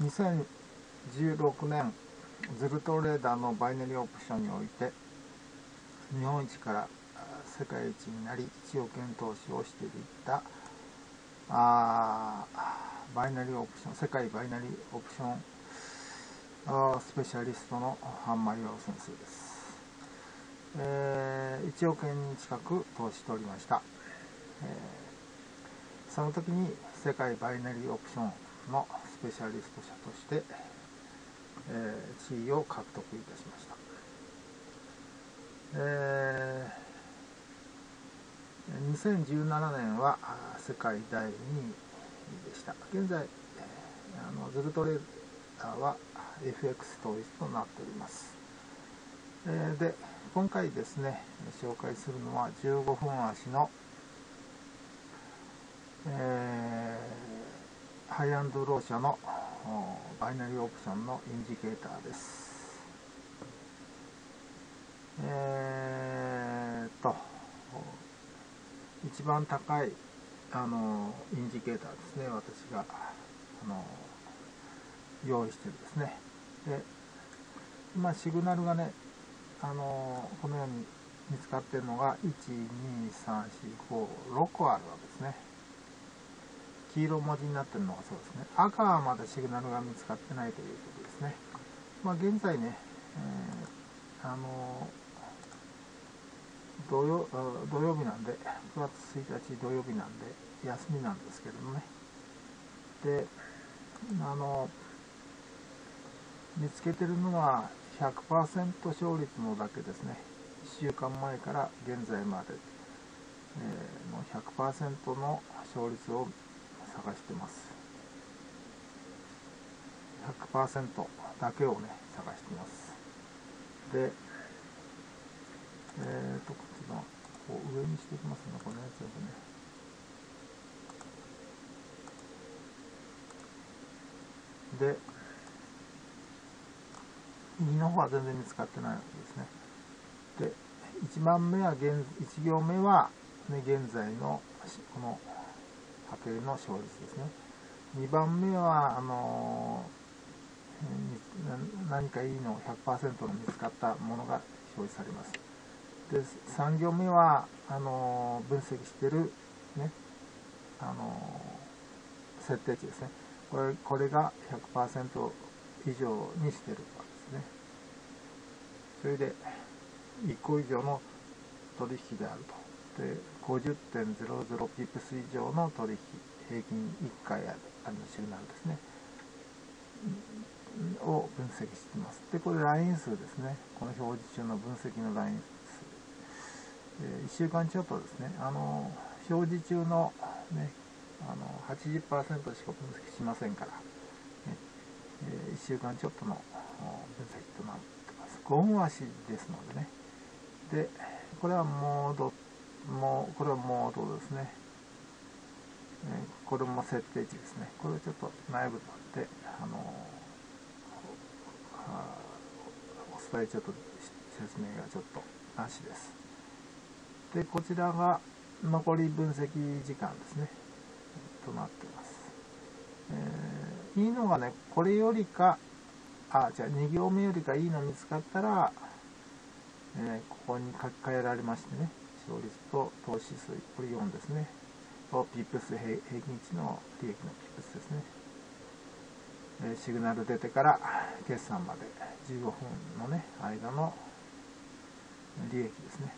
2016年ズルトレーダーのバイナリーオプションにおいて日本一から世界一になり1億円投資をしていたバイナリーオプション、世界バイナリーオプションスペシャリストのハンマリオ先生です。1億円近く投資しておりました。その時に世界バイナリーオプションのスペシャリスト者として、地位を獲得いたしました。2017年は世界第2位でした。現在ズルトレーダーは FX 投資となっております。で今回ですね紹介するのは15分足の、ハイアンドロー社のバイナリーオプションのインジケーターです。一番高いインジケーターですね、私が用意してるですね。で今シグナルがねこのように見つかっているのが1、2、3、4、5、6個あるわけですね。黄色文字になっているのがそうですね。赤はまだシグナルが見つかってないということですね。現在ね、土曜日なんで、9月1日土曜日なんで休みなんですけどもね。で見つけてるのは 100% 勝率のだけですね。1週間前から現在までの 100% の勝率を探してます。100% だけをね探してます。でこっちのこう上にしていきますね、このやつをね。で右の方は全然見つかってないわけですね。で1番目は1行目は、ね、現在のこの波形の勝率ですね。2番目は何かいいの 100% の見つかったものが表示されます。で3行目は分析している、ね、設定値ですね。これが 100% 以上にしているわけですね。それで1個以上の取引であると。で 50.00 ピップス以上の取引、平均1回あるシグナルですねを分析しています。でこれライン数ですね。この表示中の分析のライン数、1週間ちょっとですね、表示中の、ね、80% しか分析しませんから、ね1週間ちょっとの分析となっています。5分足ですのでね。でこれはモードですね。これも設定値ですね。これをちょっと内部でお伝えちょっと説明がちょっとなしです。でこちらが残り分析時間ですねとなっています。いいのがね、これよりかじゃあ2行目よりかいいの見つかったら、ここに書き換えられましてね、勝率と投資数、これ4ですね、とピップス平均値の利益のピップスですね。シグナル出てから決算まで15分のね間の利益ですね。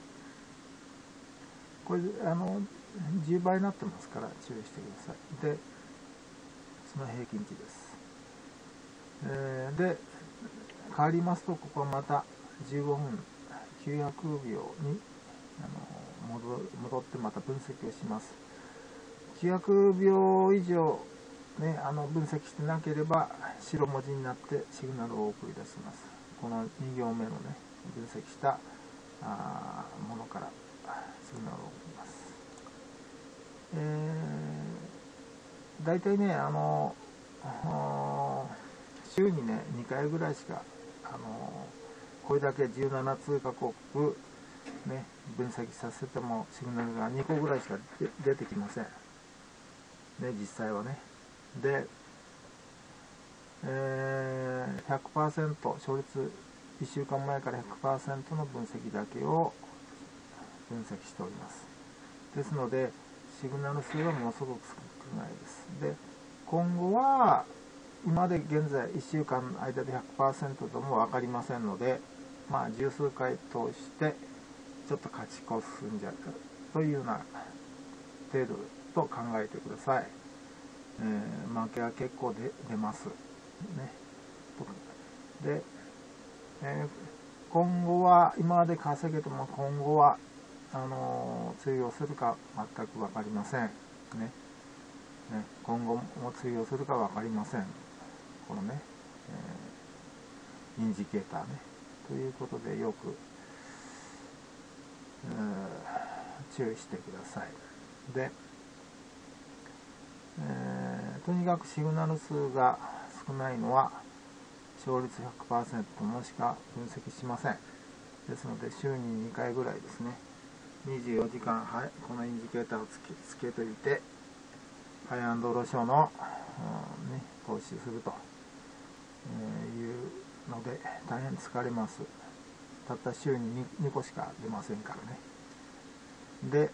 これ10倍になってますから注意してください。でその平均値です。で変わりますと、ここはまた15分900秒に戻ってまた分析をします。900秒以上ね、分析してなければ白文字になってシグナルを送り出します。この2行目のね分析したものからシグナルを送ります。だいたいね週にね2回ぐらいしかこれだけ17通貨国ね分析させてもシグナルが2個ぐらいしか出てきませんね、実際はね。で 100% 勝率1週間前から 100% の分析だけを分析しております。ですのでシグナル数はものすごく少ないです。で今後は今まで現在1週間の間で 100% とも分かりませんので、十数回通してちょっと勝ち越すんじゃというような程度と考えてください。負けは結構出ますね。で、今後は今まで稼げても今後は通用するか全く分かりませんね。今後も通用するか分かりません。このね、インジケーターね。ということでよく、注意してください。で、とにかくシグナル数が少ないのは勝率 100% もしか分析しません。ですので週に2回ぐらいですね、24時間、このインジケーターをつけといてハイアンドローショーの、投資するというので大変疲れます。たった週に 2個しか出ませんからね。で、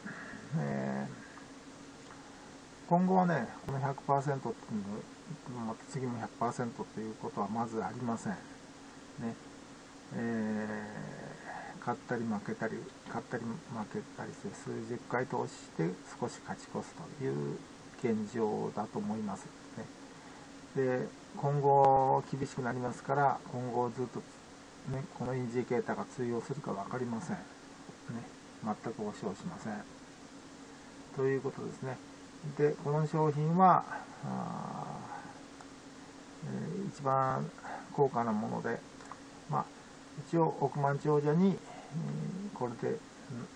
今後はね、この 100% っていうのまた次も 100% ということはまずありません。ね。勝ったり負けたりして数十回通して少し勝ち越すという現状だと思います。ね。で、今後厳しくなりますから、今後ずっと、ね、このインジケーターが通用するか分かりません。ね。全く保証しません。ということですね。で、この商品は一番高価なもので、一応億万長者に、これで、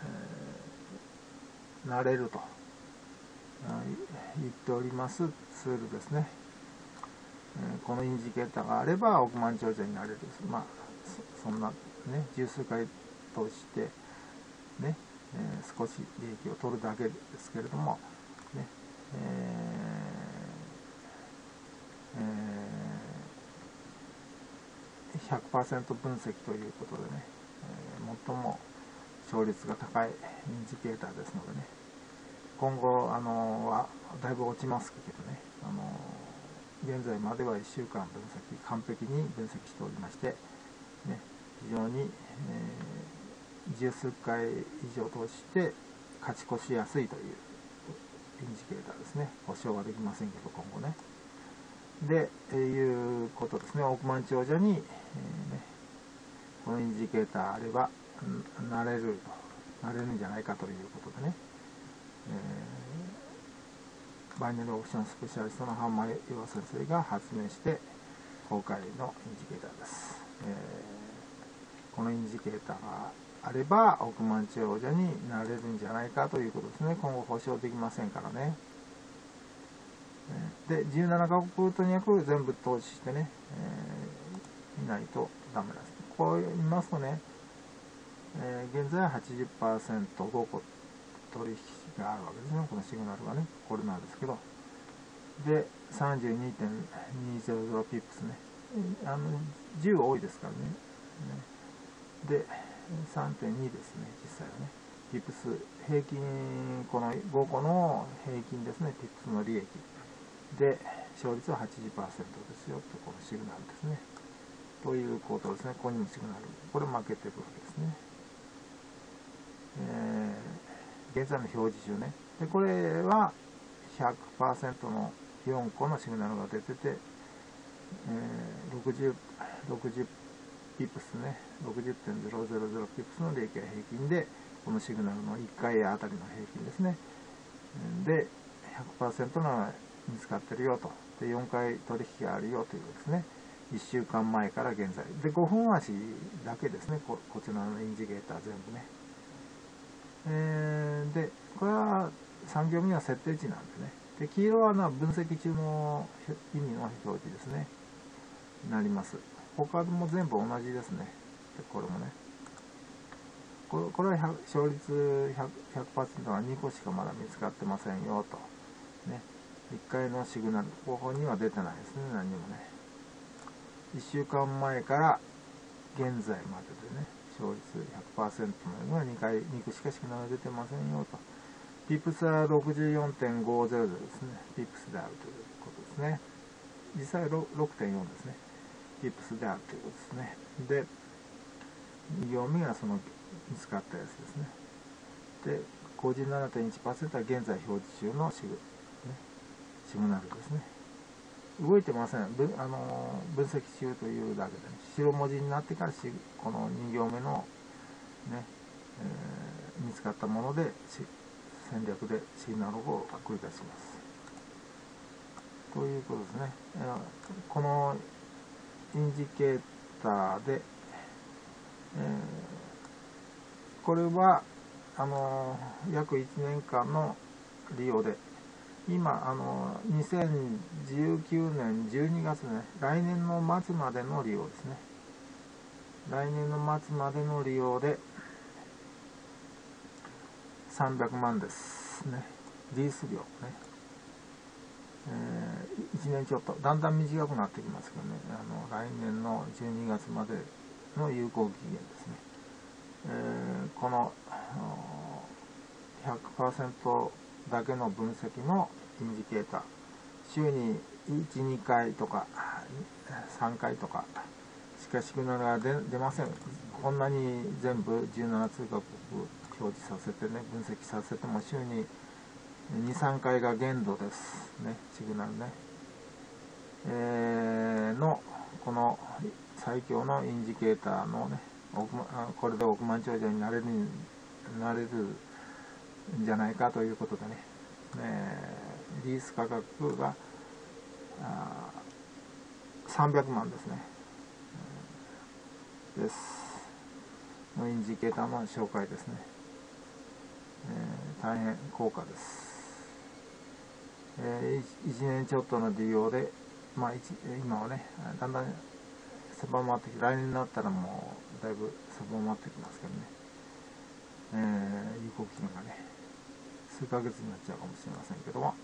なれると言っておりますツールですね。このインジケーターがあれば億万長者になれる。そんなね、十数回通してね、少し利益を取るだけですけれども、ね、100% 分析ということでね、最も勝率が高いインジケーターですのでね、今後はだいぶ落ちますけどね、現在までは1週間分析完璧に分析しておりまして、ね、非常に、十数回以上通して勝ち越しやすいというインジケーターですね。保証はできませんけど今後ね。で、いうことですね。億万長者に、このインジケーターあればなれるんじゃないかということでね、バイナリーオプションスペシャリストの半間岩先生が発明して公開のインジケーターです。このインジケーターがあれば億万長者になれるんじゃないかということですね。今後保証できませんからね。で、17カ国とにかく全部投資してね、いないとダメなんです。こう見ますとね、現在は 80% 5個取引があるわけですね。このシグナルがね、これなんですけど。で、32.200 ピップスね。10多いですからね。で、3.2 ですね、実際はね。ピップス、平均、この5個の平均ですね、ピップスの利益。で、勝率は 80% ですよと、このシグナルですね。ということですね。ここにもシグナル。これ負けてるわけですね。現在の表示中ね。で、これは 100% の4個のシグナルが出てて、60ピップスね、60.000 ピップスの利益が平均で、このシグナルの1回あたりの平均ですね。で、100% の見つかってるよと。で、4回取引があるよということですね。1週間前から現在。で、5分足だけですね。こちらのインジケーター全部ね。で、これは3行目は設定値なんでね。で、黄色は分析中の意味の表示ですね。なります。他も全部同じですね。で、これもね。これは勝率 100% は2個しかまだ見つかってませんよと。ね。1回のシグナル、ここには出てないですね。何にもね。 1週間前から現在まででね、勝率 100% のが2個しかシグナル出てませんよと。ピップスは 64.50 ですね。ピップスであるということですね。実際 6.4 ですね。ピップスであるということですね。で、2行目がその見つかったやつですね。で、57.1% は現在表示中のシグナルですね。動いてません。分析中というだけで、ね、白文字になってからこの2行目の、ね見つかったもので戦略でシグナルを繰り出します。ということですね。このインジケーターで、これは約1年間の利用で、今2019年12月ね、来年の末までの利用ですね。来年の末までの利用で300万ですね。リース料ね。1年ちょっと、だんだん短くなってきますけどね、来年の12月までの有効期限ですね。この 100% だけの分析のインジケーター、週に1、2回とか3回とかしかシグナルが出ません。こんなに全部17通貨表示させてね、分析させても週に2、3回が限度ですね、シグナルね。この最強のインジケーターのね、これで億万長者になれるんじゃないかということでね、リース価格が300万ですね。のインジケーターの紹介ですね。大変高価です。1年ちょっとの利用で、今はね、だんだん狭まってきて、来年になったらもうだいぶ狭まってきますけどね、有効期限がね、数ヶ月になっちゃうかもしれませんけども、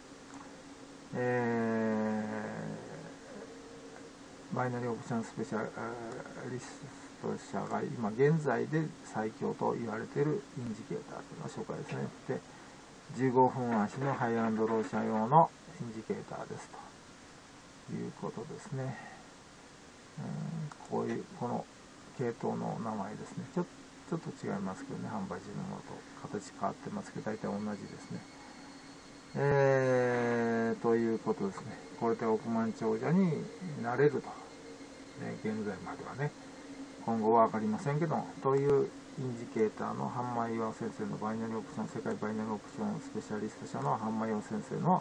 バイナリーオプションスペシャリスト社が今現在で最強と言われているインジケーターというのを紹介ですね。で、15分足のハイアンドロー社用のインジケーターですということですね。この系統の名前ですね。ちょっと違いますけどね、販売時のものと形変わってますけど、大体同じですね。ということですね。これで億万長者になれると。現在まではね。今後は分かりませんけど、というインジケーターのハンマー岩尾先生のバイナリーオプション、世界バイナリーオプションスペシャリスト社のハンマー岩尾先生の、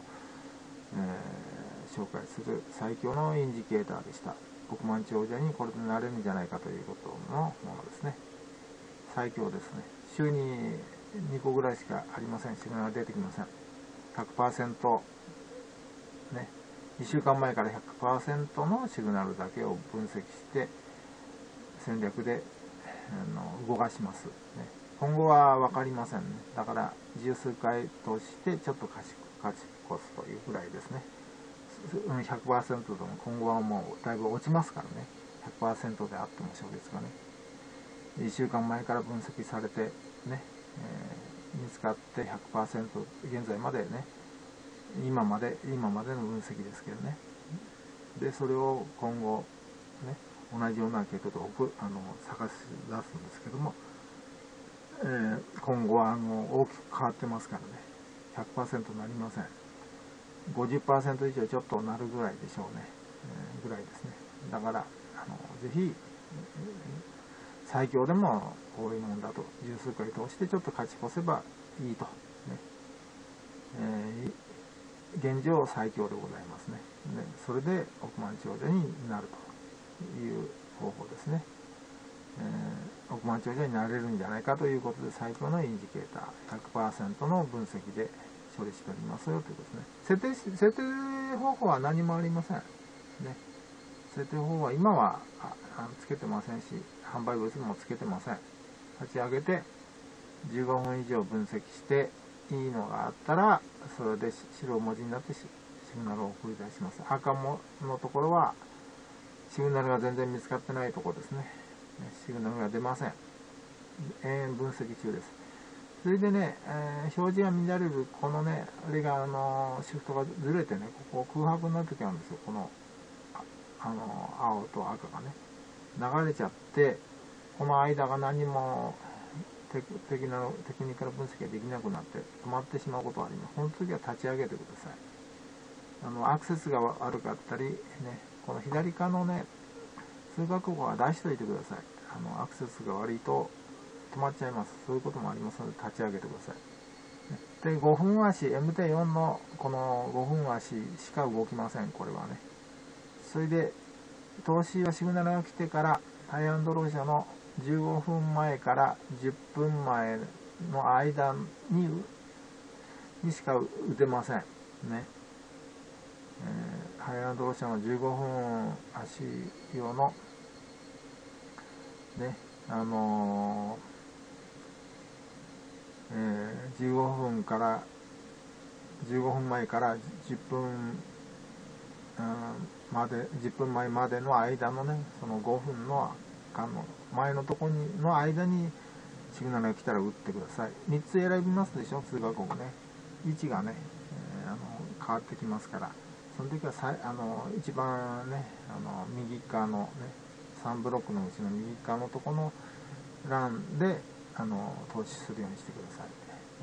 紹介する最強のインジケーターでした。億万長者にこれでなれるんじゃないかということのものですね。最強ですね。週に2個ぐらいしかありません。シグナル出てきません。100% ね、1週間前から 100% のシグナルだけを分析して戦略で動かします、ね。今後は分かりませんね。だから十数回としてちょっと勝ち越すというぐらいですね。100% でも今後はもうだいぶ落ちますからね。100% であっても勝率がね。1週間前から分析されてね、見つかって 100% 現在までね、今までの分析ですけどね。でそれを今後ね、同じような系統で探し出すんですけども、今後は大きく変わってますからね、 100% なりません。 50% 以上ちょっとなるぐらいでしょうね、ぐらいですね。だからぜひ、最強でも多いもんだと、十数回通してちょっと勝ち越せばいいと、ね。現状最強でございますね。それで億万長者になるという方法ですね。億万長者になれるんじゃないかということで、最強のインジケーター 100% の分析で処理しておりますよということですね。設定方法は何もありません。ね、設定方法は今はつけてませんし、販売物もつけてません。立ち上げて15分以上分析していいのがあったら、それで白文字になってシグナルを送り出します。赤のところはシグナルが全然見つかってないところですね。シグナルが出ません。永遠分析中です。それでね、表示が乱れるこのね、あれがシフトがずれてね、ここ空白になるときあるんですよ。この青と赤がね流れちゃって、この間が何もテクニカル分析ができなくなって止まってしまうことがあります。その時は立ち上げてください。アクセスが悪かったりね、この左側のね通過口は出しておいてください。アクセスが悪いと止まっちゃいます。そういうこともありますので立ち上げてください。で、5分足 MT4 のこの5分足しか動きません。これはね。それで投資はシグナルが来てからハイアンドロー社の15分前から10分前の間にしか打てませんね。ハイアンドロー社の15分足用のね、15分から15分前から10分10分前までの間のね、その5分の前のところの間にシグナルが来たら打ってください。3つ選びますでしょ、通過口ね。位置がね、変わってきますから、その時は一番ね、右側のね、3ブロックのうちの右側のところの欄で投資するようにしてください。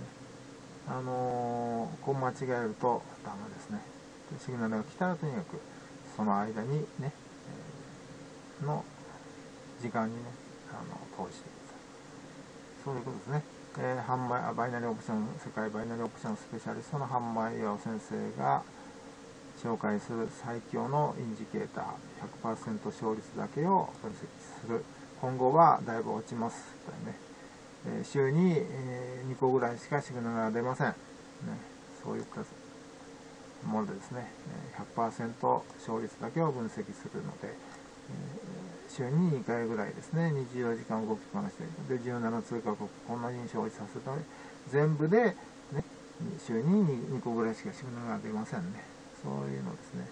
こう間違えるとダメですね。シグナルが来たらとにかくその間にね、の時間にね投資してください。そういうことですね。バイナリーオプション、世界バイナリーオプションスペシャリストのハンマイヤオ先生が紹介する最強のインジケーター 100% 勝率だけを分析する。今後はだいぶ落ちます。週に2個ぐらいしかシグナルが出ません。そういうものでですね、100% 勝率だけを分析するので、週に2回ぐらいですね、24時間動きっぱなしで、17通過国、こんなに勝率させるため、全部で、ね、週に2個ぐらいしかシグナルが出ませんね。そういうのですね。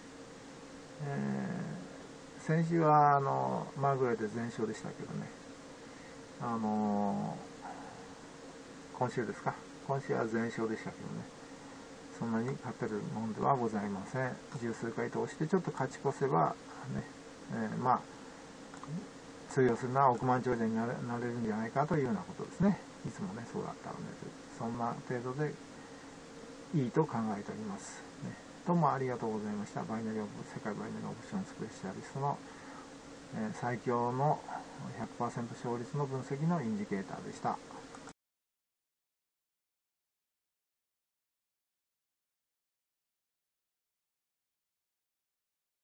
先週はマグレで全勝でしたけどね、今週ですか、今週は全勝でしたけどね、そんなに勝てるもんではございません。十数回通してちょっと勝ち越せばね、まあ通用するのは億万長者になれるんじゃないかというようなことですね。いつもねそうだったので、そんな程度でいいと考えております、ね。どうもありがとうございました。世界バイナリーオプションスペシャリストの、最強の 100% 勝率の分析のインジケーターでした。